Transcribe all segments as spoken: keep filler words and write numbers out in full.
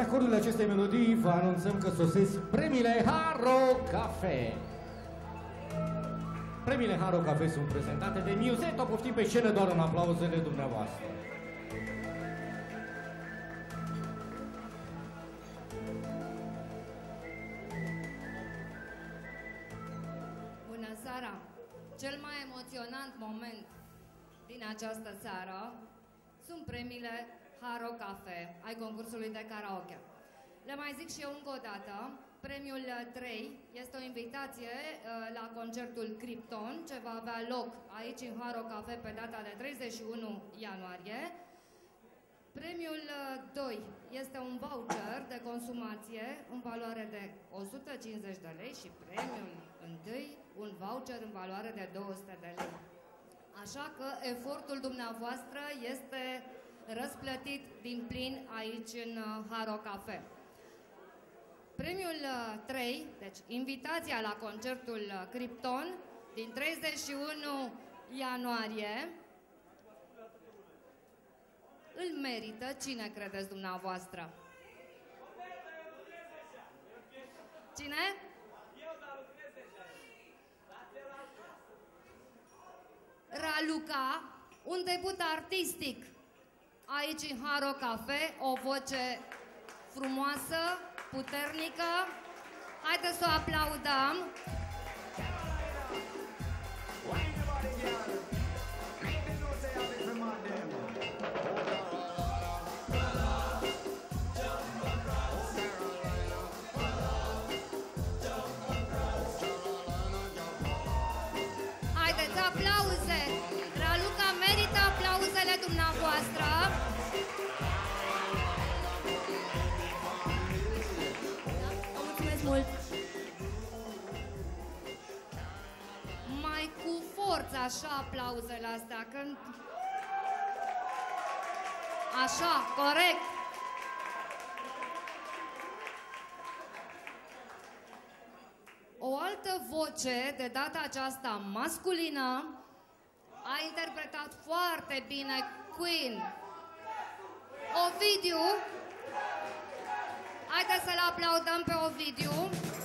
acordurile acestei melodii vă anunțăm că sosesc premiile Haro Cafe. Premiile Haro Cafe sunt prezentate de Musetto. Poftim pe scenă doar în aplauzele dumneavoastră. Bună seara! Cel mai emoționant moment din această seară sunt premiile Haro Cafe ai concursului de karaoke. Le mai zic și eu încă o dată, premiul trei este o invitație uh, la concertul Krypton, ce va avea loc aici în Haro Cafe pe data de treizeci și unu ianuarie. Premiul doi este un voucher de consumație în valoare de o sută cincizeci de lei și premiul unu un voucher în valoare de două sute de lei. Așa că efortul dumneavoastră este răsplătit din plin aici în Haro Cafe. Premiul trei, deci invitația la concertul Krypton din treizeci și unu ianuarie, îl merită cine credeți dumneavoastră? Cine? Raluca, un debut artistic aici în Haro Cafe, o voce frumoasă, puternică. Haideți să o aplaudăm. Haideți, aplauze! Raluca merită aplauzele dumneavoastră. Mulțumesc mult! Mai cu forță, așa, aplauzele astea, când... Așa, corect! O altă voce, de data aceasta masculină, a interpretat foarte bine Queen. Ovidiu. Haideți să-l aplaudăm pe Ovidiu.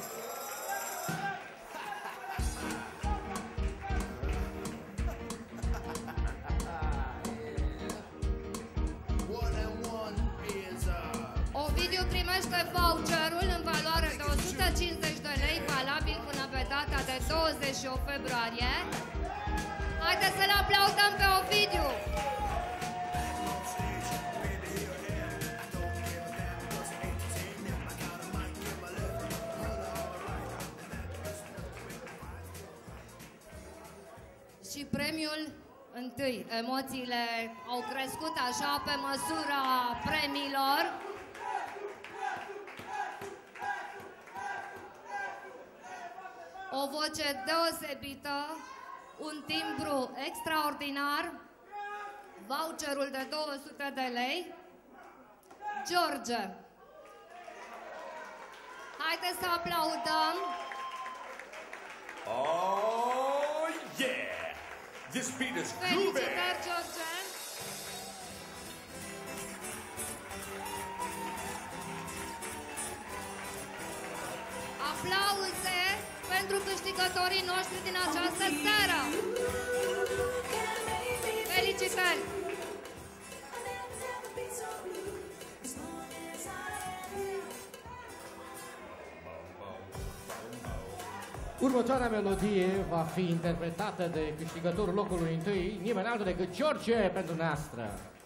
Ovidiu primește voucherul în valoare de o sută cincizeci de lei, valabil până pe data de douăzeci și opt februarie. Haideți să-l aplaudăm pe Ovidiu! Și premiul întâi. Emoțiile au crescut așa pe măsura premiilor. O voce deosebită, un timbru extraordinar, voucherul de două sute de lei. George. Haideți să aplaudăm. Oh, yeah! This beat is groovy! Felicitări, George! Aplauze pentru câștigătorii noștri din această seară! Felicitări! Următoarea melodie va fi interpretată de câștigătorul locului întâi, nimeni altul decât George pentru noastră.